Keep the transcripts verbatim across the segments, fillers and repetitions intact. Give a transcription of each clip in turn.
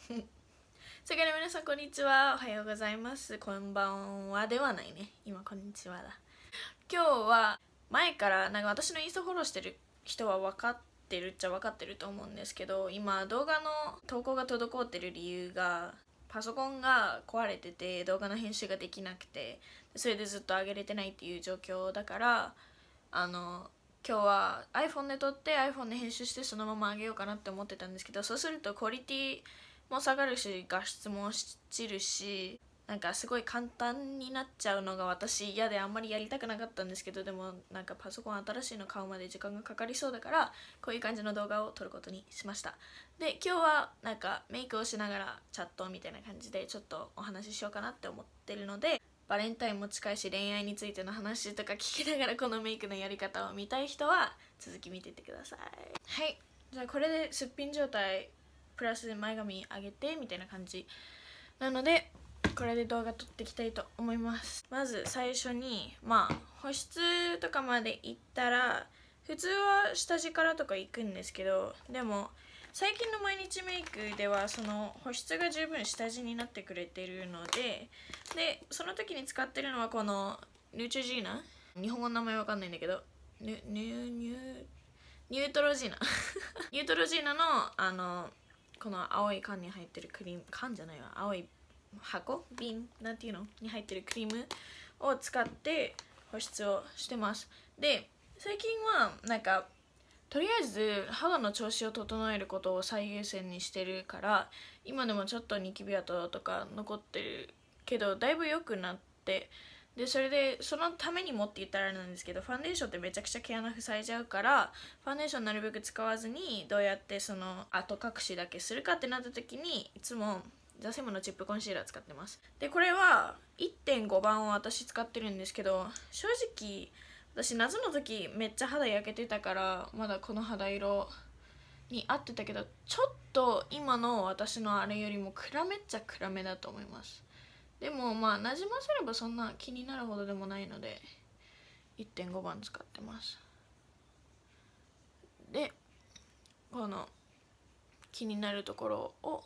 それから皆さんこんにちは、おはようございます、こんばんはではないね、今こんにちはだ。今日は前からなんか私のインスタフォローしてる人は分かってるっちゃ分かってると思うんですけど、今動画の投稿が滞ってる理由がパソコンが壊れてて動画の編集ができなくて、それでずっと上げれてないっていう状況だから、あの今日は iPhone で撮って iPhone で編集してそのまま上げようかなって思ってたんですけど、そうするとクオリティも下がるし画質も落ちるし、なんかすごい簡単になっちゃうのが私嫌であんまりやりたくなかったんですけど、でもなんかパソコン新しいの買うまで時間がかかりそうだから、こういう感じの動画を撮ることにしました。で今日はなんかメイクをしながらチャットみたいな感じでちょっとお話ししようかなって思ってるので、バレンタインも近いし恋愛についての話とか聞きながらこのメイクのやり方を見たい人は続き見てってください。はい、じゃあこれですっぴん状態プラス前髪上げてみたいな感じなので、これで動画撮っていきたいと思います。まず最初にまあ保湿とかまで行ったら普通は下地からとか行くんですけど、でも最近の毎日メイクではその保湿が十分下地になってくれてるので、でその時に使ってるのはこのニューチュジーナ、日本語の名前わかんないんだけど、ニュニュニュニュートロジーナニュートロジーナのあのこの青い缶に入ってるクリーム、缶じゃないわ、青い箱瓶なんていうのに入ってるクリームを使って保湿をしてます。で最近はなんかとりあえず肌の調子を整えることを最優先にしてるから、今でもちょっとニキビ跡とか残ってるけどだいぶ良くなって、でそれでそのためにもって言ったらあれなんですけど、ファンデーションってめちゃくちゃ毛穴塞いじゃうから、ファンデーションなるべく使わずにどうやってその後隠しだけするかってなった時に、いつもザセムのチップコンシーラー使ってます。でこれは いってんご 番を私使ってるんですけど、正直私夏の時めっちゃ肌焼けてたからまだこの肌色に合ってたけど、ちょっと今の私のあれよりも暗めっちゃ暗めだと思います。でもまあなじませればそんな気になるほどでもないので いってんご 番使ってます。でこの気になるところを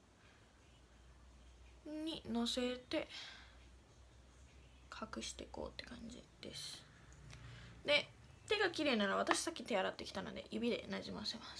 にのせて隠していこうって感じです。で手が綺麗なら、私さっき手洗ってきたので指でなじませます。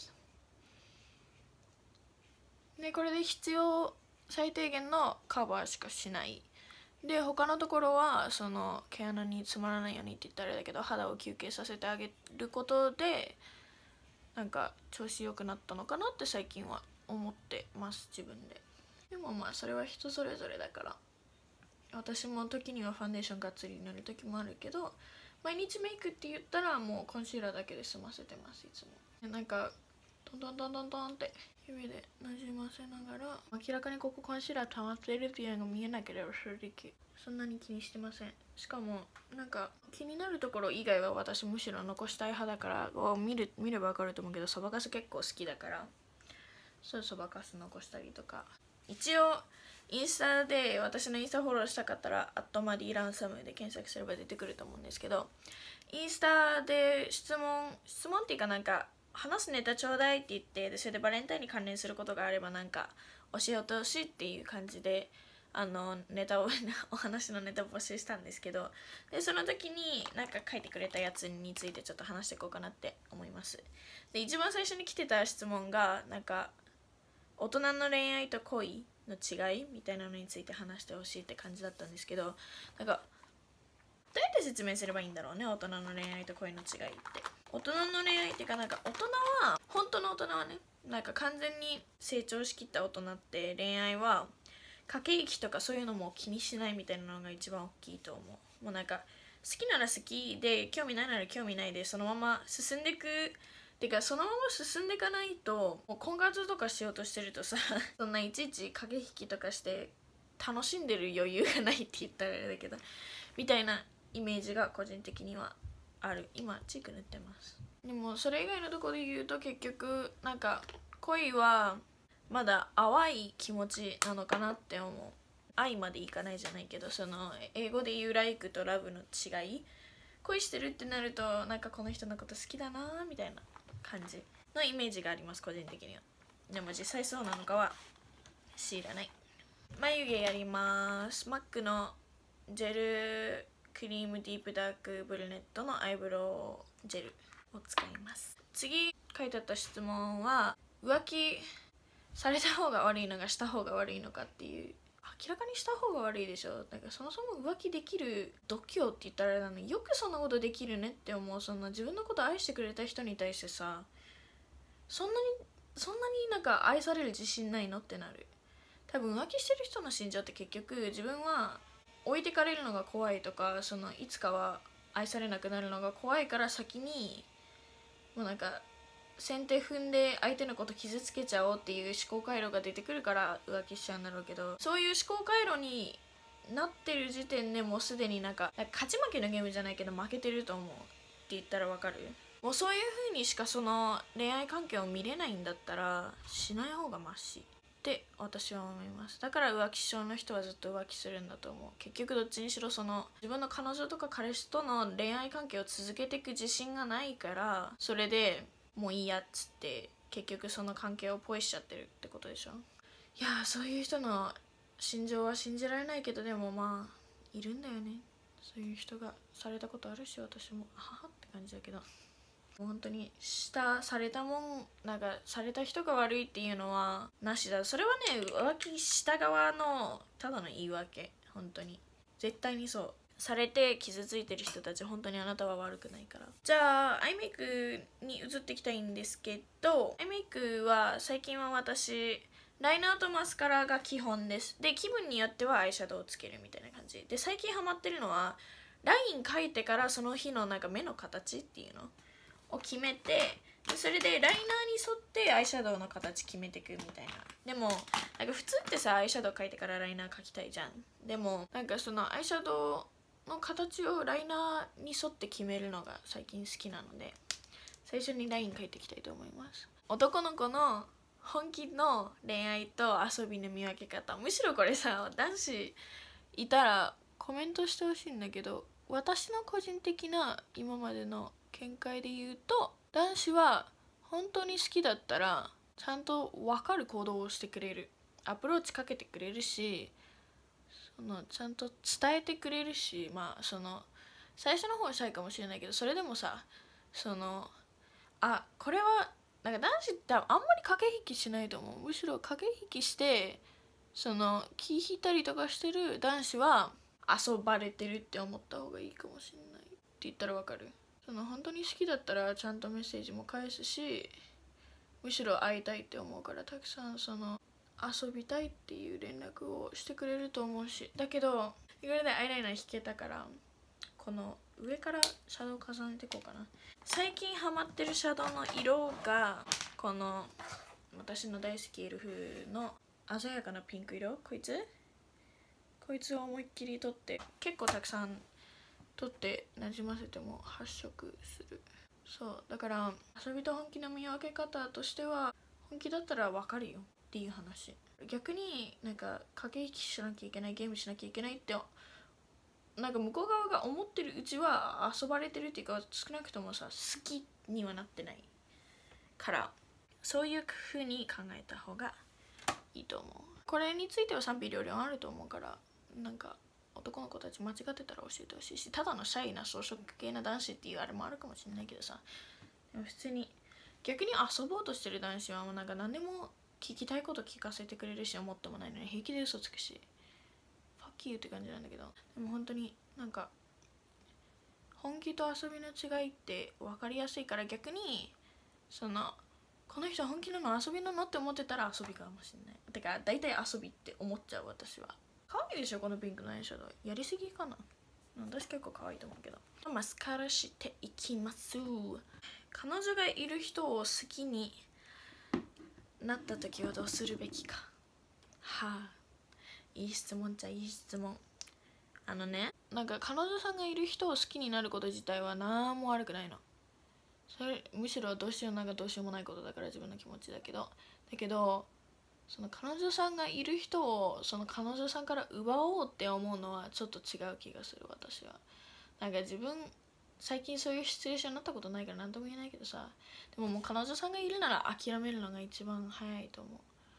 でこれで必要最低限のカバーしかしない。で他のところはその毛穴に詰まらないようにって言ったらあれだけど、肌を休憩させてあげることでなんか調子良くなったのかなって最近は思ってます自分で。でもまあそれは人それぞれだから、私も時にはファンデーションがっつり塗る時もあるけど、毎日メイクって言ったらもうコンシーラーだけで済ませてます。いつもなんかトントントントントンって指でなじませながら、明らかにここコンシーラー溜まってるっていうのが見えなければ正直そんなに気にしてません。しかもなんか気になるところ以外は私むしろ残したい派だから、見る見れば分かると思うけど、そばかす結構好きだから、そうそばかす残したりとか。一応インスタで私のインスタフォローしたかったらアットマディランサムで検索すれば出てくると思うんですけど、インスタで質問質問っていうかなんか話すネタちょうだいって言って、でそれでバレンタインに関連することがあればなんか教えてほしいっていう感じであのネタをお話のネタを募集したんですけど、でその時になんか書いてくれたやつについてちょっと話していこうかなって思います。で一番最初に来てた質問がなんか大人の恋愛と恋の違いみたいなのについて話してほしいって感じだったんですけど、なんかどうやって説明すればいいんだろうね、大人の恋愛と恋の違いって。大人の恋愛っていうか、なんか大人は本当の大人はね、なんか完全に成長しきった大人って、恋愛は駆け引きとかそういうのも気にしないみたいなのが一番大きいと思う。もうなんか好きなら好きで興味ないなら興味ないでそのまま進んでいく。てかそのまま進んでいかないと、もう婚活とかしようとしてるとさそんないちいち駆け引きとかして楽しんでる余裕がないって言ったらあれだけどみたいなイメージが個人的にはある。今チーク塗ってます。でもそれ以外のところで言うと、結局なんか恋はまだ淡い気持ちなのかなって思う。愛までいかないじゃないけど、その英語で言うライクとラブの違い、恋してるってなるとなんかこの人のこと好きだなみたいな感じのイメージがあります個人的には。でも実際そうなのかは知らない。眉毛やります。マックのジェルクリームディープダークブルネットのアイブロウジェルを使います。次書いてあった質問は、浮気された方が悪いのかした方が悪いのかっていう。明らかにした方が悪いでしょ。なんかそもそも浮気できる度胸って言ったらあれなのに、よくそんなことできるねって思う。そんな自分のこと愛してくれた人に対してさ、そんなにそんなになんか愛される自信ないのってなる。多分浮気してる人の心情って結局、自分は置いてかれるのが怖いとか、そのいつかは愛されなくなるのが怖いから先にもうなんか先手踏んで相手のこと傷つけちゃおうっていう思考回路が出てくるから浮気しちゃうんだろうけど、そういう思考回路になってる時点でもうすでになんか勝ち負けのゲームじゃないけど負けてると思うって言ったらわかる。もうそういう風にしかその恋愛関係を見れないんだったらしない方がマシって私は思います。だから浮気症の人はずっと浮気するんだと思う。結局どっちにしろその自分の彼女とか彼氏との恋愛関係を続けていく自信がないから、それでもういいやっつって結局その関係をポイしちゃってるってことでしょ。いやー、そういう人の心情は信じられないけど、でもまあいるんだよね。そういう人がされたことあるし、私もあははって感じだけど、本当にしたされたもんなんかされた人が悪いっていうのはなしだ。それはね、浮気した側のただの言い訳。本当に絶対にそう。されて傷ついてる人たち、本当にあなたは悪くないから。じゃあアイメイクに移っていきたいんですけど、アイメイクは最近は私ライナーとマスカラが基本です。で、気分によってはアイシャドウをつけるみたいな感じで、最近ハマってるのはライン描いてからその日のなんか目の形っていうのを決めて、それでライナーに沿ってアイシャドウの形決めていくみたいな。でもなんか普通ってさ、アイシャドウ描いてからライナー描きたいじゃん。でもなんかそのアイシャドウの形をライナーに沿って決めるのが最近好きなので、最初にライン描いていきたいと思います。男の子の本気の恋愛と遊びの見分け方、むしろこれさ、男子いたらコメントしてほしいんだけど、私の個人的な今までの見解で言うと、男子は本当に好きだったらちゃんと分かる行動をしてくれる、アプローチかけてくれるし、そのちゃんと伝えてくれるし、まあその最初の方はシャイかもしれないけど、それでもさ、そのあこれはなんか男子ってあんまり駆け引きしないと思う。むしろ駆け引きしてその気引いたりとかしてる男子は遊ばれてるって思った方がいいかもしれないって言ったらわかる。その本当に好きだったらちゃんとメッセージも返すし、むしろ会いたいって思うからたくさんその遊びたいっていう連絡をしてくれると思うし。だけどいろいろでアイライナー引けたから、この上からシャドウ重ねていこうかな。最近ハマってるシャドウの色がこの私の大好きエルフの鮮やかなピンク色。こいつこいつを思いっきり取って、結構たくさん取ってなじませても発色する。そうだから遊びと本気の見分け方としては、本気だったら分かるよっていう話。逆になんか駆け引きしなきゃいけない、ゲームしなきゃいけないってなんか向こう側が思ってるうちは遊ばれてるっていうか、少なくともさ好きにはなってないから、そういう風に考えた方がいいと思う。これについては賛否両論あると思うから、なんか男の子たち間違ってたら教えてほしいし、ただのシャイな装飾系な男子っていうあれもあるかもしれないけどさ、でも普通に逆に遊ぼうとしてる男子はもうなんか何でも聞きたいこと聞かせてくれるし、思ってもないのに平気で嘘つくし、ファッキーって感じなんだけど、でも本当になんか本気と遊びの違いって分かりやすいから、逆にそのこの人本気なの遊びなのって思ってたら遊びかもしれない。てか大体遊びって思っちゃう私は。可愛いでしょこのピンクのアイシャドウ。やりすぎかな。私結構可愛いと思うけど。マスカラしていきます。彼女がいる人を好きになった時はどうするべきか。はあ、いい質問じゃいい質問。あのね、なんか彼女さんがいる人を好きになること自体は何も悪くないの。それむしろどうしようなんかどうしようもないことだから、自分の気持ちだけどだけどその彼女さんがいる人をその彼女さんから奪おうって思うのはちょっと違う気がする。私はなんか自分最近そういうシチュエーションになったことないから何とも言えないけどさ、でももう彼女さんがいるなら諦めるのが一番早いと思う。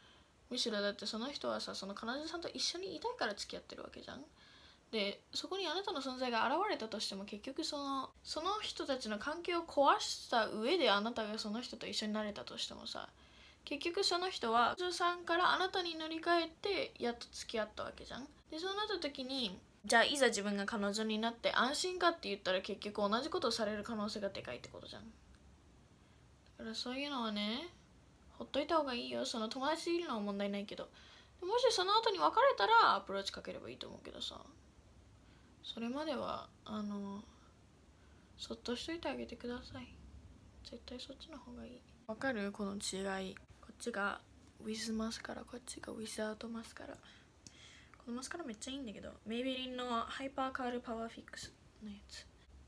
むしろだってその人はさ、その彼女さんと一緒にいたいから付き合ってるわけじゃん。でそこにあなたの存在が現れたとしても、結局そのその人たちの関係を壊した上であなたがその人と一緒になれたとしてもさ、結局その人は彼女さんからあなたに乗り換えてやっと付き合ったわけじゃん。でそうなった時に、じゃあいざ自分が彼女になって安心かって言ったら、結局同じことをされる可能性がでかいってことじゃん。だからそういうのはね、ほっといた方がいいよ。その友達でいるのは問題ないけど、もしその後に別れたらアプローチかければいいと思うけどさ、それまではあのそっとしといてあげてください。絶対そっちの方がいい。わかる？この違い。こっちが with マスカラ、こっちが without マスカラ。このマスカラめっちゃいいんだけど、メイベリンのハイパーカールパワーフィックスのやつ。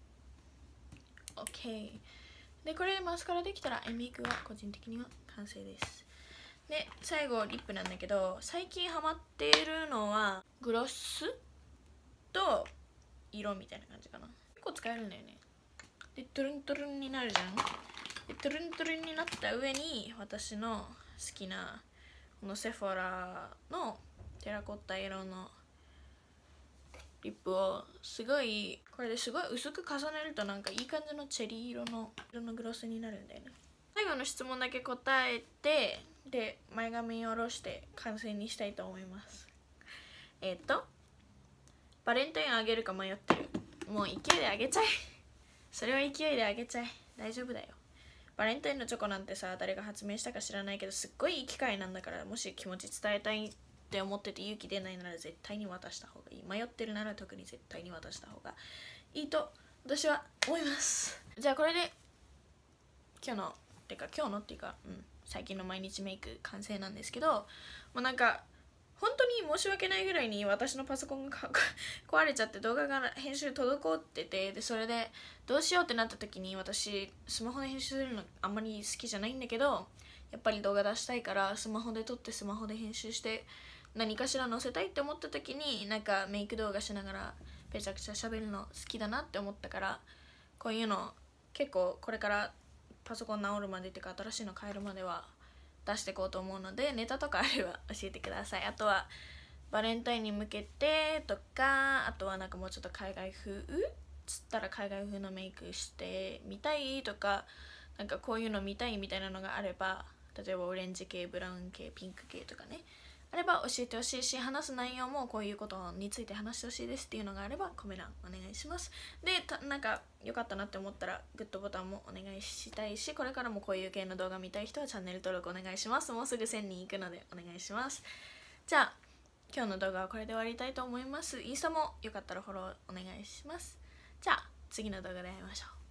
OK で、これでマスカラできたらアイメイクは個人的には完成です。で最後リップなんだけど、最近ハマっているのはグロスと色みたいな感じかな。結構使えるんだよね。でトゥルントゥルンになるじゃん。でトゥルントゥルンになった上に、私の好きなこのセフォラのテラコッタ色のリップをすごい、これですごい薄く重ねるとなんかいい感じのチェリー色の色のグロスになるんだよね。最後の質問だけ答えて、で前髪を下ろして完成にしたいと思います。えっとバレンタインあげるか迷ってる。もう勢いであげちゃえ。それは勢いであげちゃえ。大丈夫だよ。バレンタインのチョコなんてさ、誰が発明したか知らないけど、すっごいいい機会なんだから、もし気持ち伝えたいって思ってて勇気出ないなら絶対に渡した方がいい。迷ってるなら特に絶対に渡した方がいいと私は思います。じゃあこれで今日のてか今日のっていうか、うん、最近の毎日メイク完成なんですけど、もうなんか本当に申し訳ないぐらいに私のパソコンが壊れちゃって動画が編集滞ってて、でそれでどうしようってなった時に、私スマホで編集するのあんまり好きじゃないんだけど、やっぱり動画出したいからスマホで撮ってスマホで編集して何かしら載せたいって思った時に、なんかメイク動画しながらめちゃくちゃ喋るの好きだなって思ったから、こういうの結構これからパソコン直るまでっていうか新しいの変えるまでは出していこうと思うので、ネタとかあれば教えてください。あとはバレンタインに向けてとか、あとはなんかもうちょっと海外風つったら海外風のメイクしてみたいとか、なんかこういうの見たいみたいなのがあれば、例えばオレンジ系、ブラウン系、ピンク系とかね、あれば教えてほしいし、話す内容もこういうことについて話してほしいですっていうのがあればコメ欄お願いします。でなんか良かったなって思ったらグッドボタンもお願いしたいし、これからもこういう系の動画見たい人はチャンネル登録お願いします。もうすぐせんにんいくのでお願いします。じゃあ今日の動画はこれで終わりたいと思います。インスタもよかったらフォローお願いします。じゃあ次の動画で会いましょう。